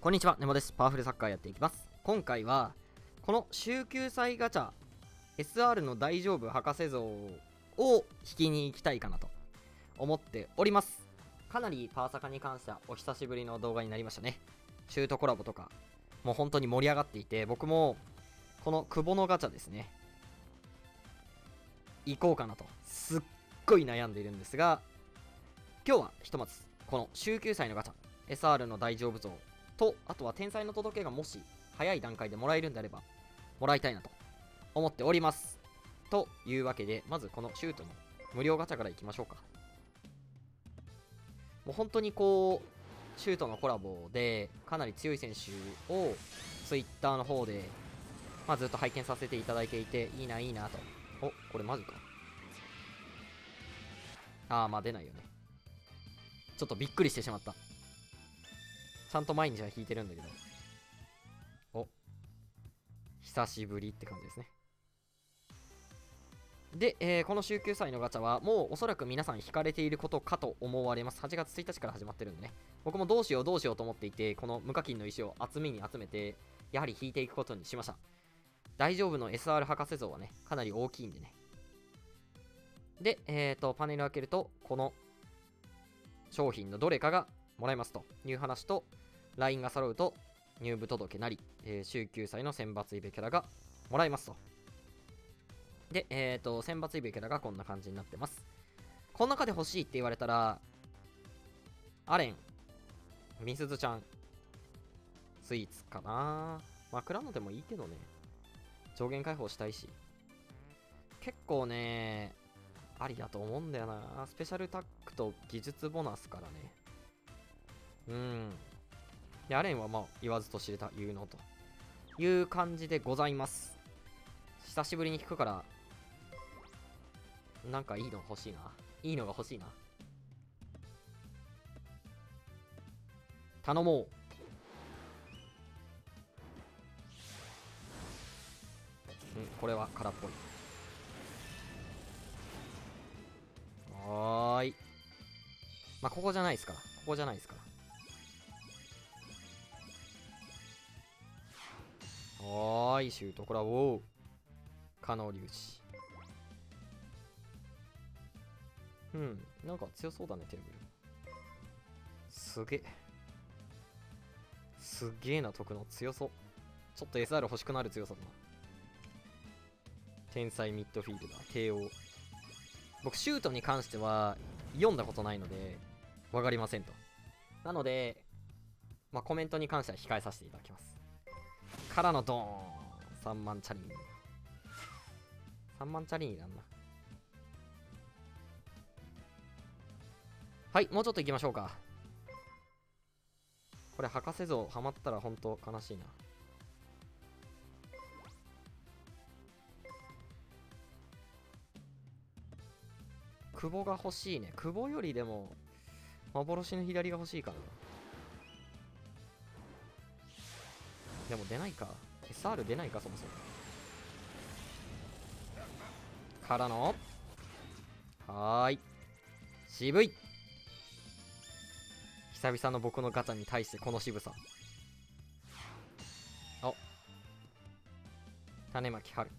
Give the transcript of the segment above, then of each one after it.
こんにちは、ネモです。パワフルサッカーやっていきます。今回は、この週休祭ガチャ、SR の大丈夫博士像を引きに行きたいかなと思っております。かなりパワサカに関してはお久しぶりの動画になりましたね。シュートコラボとか、もう本当に盛り上がっていて、僕も、この久保のガチャですね、行こうかなと、すっごい悩んでいるんですが、今日はひとまず、この週休祭のガチャ、SR の大丈夫像、と、あとは天才の届けがもし早い段階でもらえるんであればもらいたいなと思っております。というわけで、まずこのシュートの無料ガチャからいきましょうか。もう本当にこうシュートのコラボでかなり強い選手を Twitter の方で、ずっと拝見させていただいていて、いいないいなと。お、これマジか。出ないよね。ちょっとびっくりしてしまった。ちゃんと毎日は引いてるんだけど。お、久しぶりって感じですね。で、この週休祭のガチャはもうおそらく皆さん引かれていることかと思われます。8月1日から始まってるんでね。僕もどうしようと思っていて、この無課金の石を集めて、やはり引いていくことにしました。大丈夫の SR 博士像はね、かなり大きいんでね。で、パネル開けると、この商品のどれかがもらえますという話と、ラインが揃うと入部届なり、週休祭の選抜イベキャラがもらえますと。で、選抜イベキャラがこんな感じになってます。この中で欲しいって言われたら、アレン、ミスズちゃん、スイーツかな。クラノでもいいけどね。上限解放したいし。結構ね、ありだと思うんだよな。スペシャルタックと技術ボーナスからね。で、アレンは言わずと知れた有能という感じでございます。久しぶりに聞くから、なんかいいの欲しいな。いいのが欲しいな。頼もう。これは空っぽい。はーい。ここじゃないですから。はーい、シュートコラボ。可能粒子。なんか強そうだね、テーブル。すげえな、得の強そう。ちょっと SR 欲しくなる強さだな。天才ミッドフィールダー、KO。僕、シュートに関しては読んだことないので、わかりませんと。なので、コメントに関しては控えさせていただきます。からのドーン。3万チャリン。3万チャリンいらんな。はい、もうちょっと行きましょうか。これ、博士像ハマったら本当悲しいな。久保が欲しいね。久保よりでも、幻の左が欲しいかな。でも出ないか。SR 出ないか、そもそも。からのはーい。渋い。久々の僕のガチャに対してこの渋さ。お、種まき春。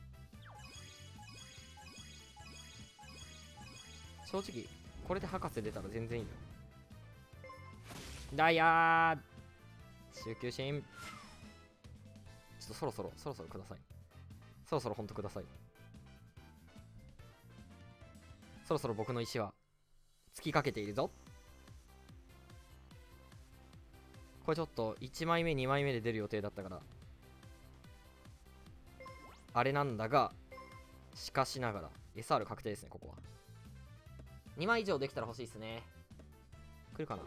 正直これで博士出たら全然いいよ。ダイヤー週休心。ちょっとそろそろください。そろそろほんとください。そろそろ僕の石は尽きかけているぞ。これちょっと1枚目2枚目で出る予定だったからあれなんだが、しかしながら SR 確定ですね。ここは2枚以上できたら欲しいですね。来るかな。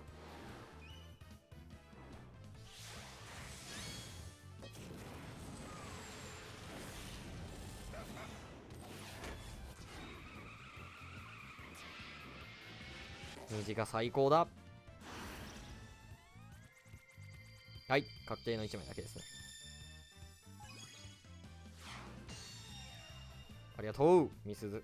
虹が最高だ。はい、確定の1枚だけですね。ありがとう、みすず。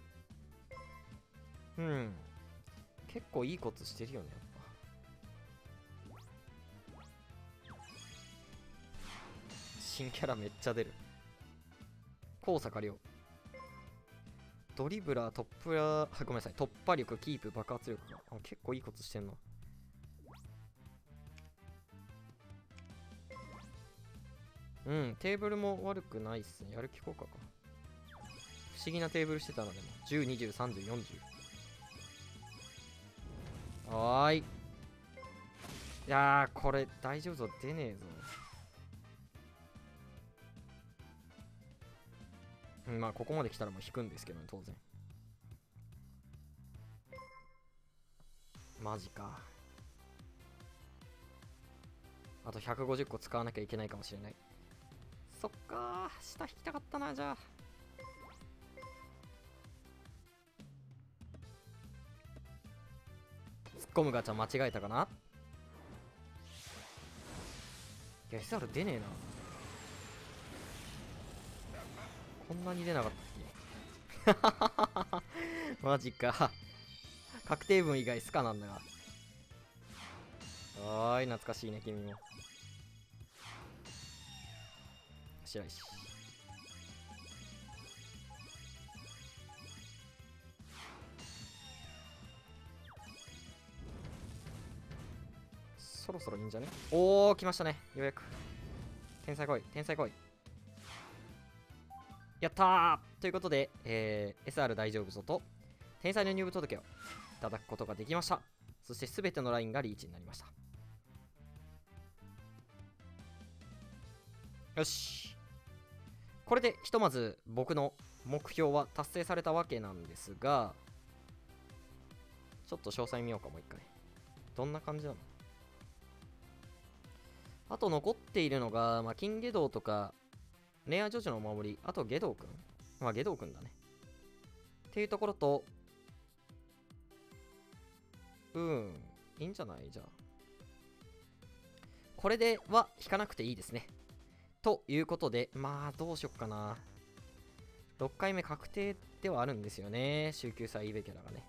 結構いいコツしてるよね、やっぱ。 新キャラめっちゃ出る。高坂亮。ドリブラー、トップラー、ごめんなさい、突破力、キープ、爆発力が。結構いいことしてんな。うん、テーブルも悪くないっすね。やる気効果か。不思議なテーブルしてたのでも。10、20、30、40。はーい。いやー、これ大丈夫ぞ。出ねえぞ。まあ、ここまで来たらもう引くんですけどね、当然。マジか。あと150個使わなきゃいけないかもしれない。そっかー、下引きたかったな、じゃあ。突っ込むガチャ間違えたかな。いや、SR 出ねえな。こんなに出なかったっけマジか。確定分以外スカなんだが。はーい、懐かしいね、君も。白石。そろそろいいんじゃね。おー、来ましたね。ようやく。天才来い、天才来い。やったーということで、SR 大丈夫ぞと、天才の入部届をいただくことができました。そして全てのラインがリーチになりました。よし。これでひとまず僕の目標は達成されたわけなんですが、ちょっと詳細見ようか、もう一回。どんな感じなの。あと残っているのが、まあ、金下道とか、レアジョジョのお守り、あと下道くん。まあ、下道くんだね。っていうところと、いいんじゃないじゃあ。これでは引かなくていいですね。ということで、まあ、どうしよっかな。6回目確定ではあるんですよね。週休祭イベキャラがね。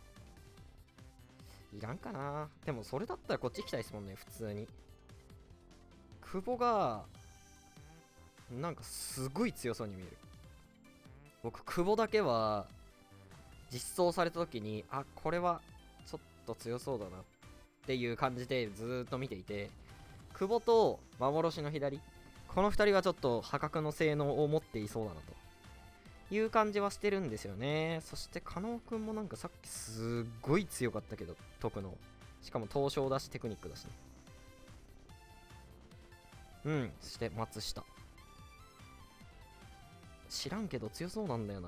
いらんかな。でも、それだったらこっち行きたいですもんね、普通に。久保が、なんかすごい強そうに見える。僕、久保だけは、実装された時に、あ、これはちょっと強そうだなっていう感じでずーっと見ていて、久保と幻の左、この2人はちょっと破格の性能を持っていそうだなという感じはしてるんですよね。そして加納くんもなんかさっきすっごい強かったけど、解くの。しかも東証だしテクニックだしね。そして松下。知らんけど強そうなんだよな。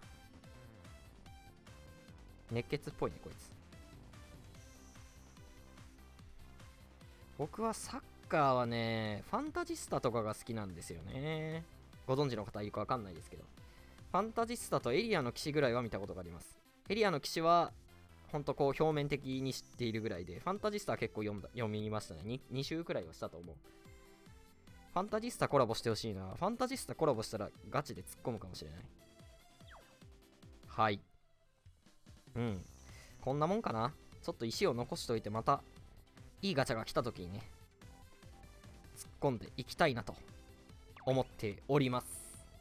熱血っぽいね、こいつ。僕はサッカーはね、ファンタジスタとかが好きなんですよね。ご存知の方いるかわかんないですけど。ファンタジスタとエリアの騎士ぐらいは見たことがあります。エリアの騎士は、ほんとこう表面的に知っているぐらいで、ファンタジスタは結構読みましたね。2週くらいはしたと思う。ファンタジスタコラボしてほしいな。ファンタジスタコラボしたらガチで突っ込むかもしれない。はい。こんなもんかな。ちょっと石を残しといてまたいいガチャが来た時にね、突っ込んでいきたいなと思っております。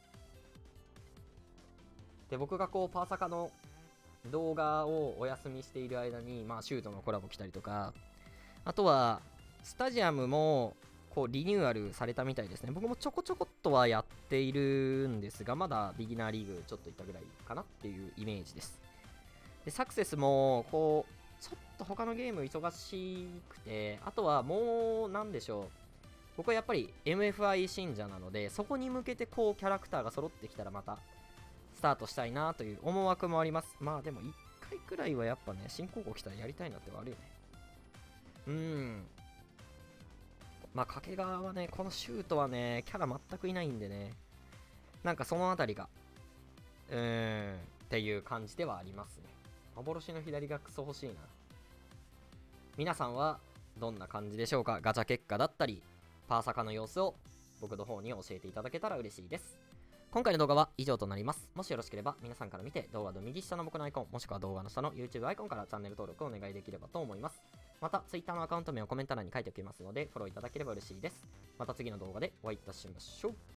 で、僕がこうパーサカの動画をお休みしている間に、まあシュートのコラボ来たりとか、あとはスタジアムもこうリニューアルされたみたいですね。僕もちょこちょこっとはやっているんですが、まだビギナーリーグちょっといったぐらいかなっていうイメージです。で、サクセスもこうちょっと他のゲーム忙しくて、あとはもうなんでしょう、僕はやっぱり MFI 信者なので、そこに向けてこうキャラクターが揃ってきたらまたスタートしたいなという思惑もあります。まあでも1回くらいはやっぱね、新高校来たらやりたいなってはあるよね。まあ掛川はね、このシュートはね、キャラ全くいないんでね、なんかそのあたりがっていう感じではありますね。幻の左がクソ欲しいな。皆さんはどんな感じでしょうか。ガチャ結果だったりパーサカの様子を僕の方に教えていただけたら嬉しいです。今回の動画は以上となります。もしよろしければ皆さんから見て動画の右下の僕のアイコン、もしくは動画の下の YouTube アイコンからチャンネル登録をお願いできればと思います。 また Twitter のアカウント名をコメント欄に書いておきますのでフォローいただければ嬉しいです。また次の動画でお会いいたしましょう。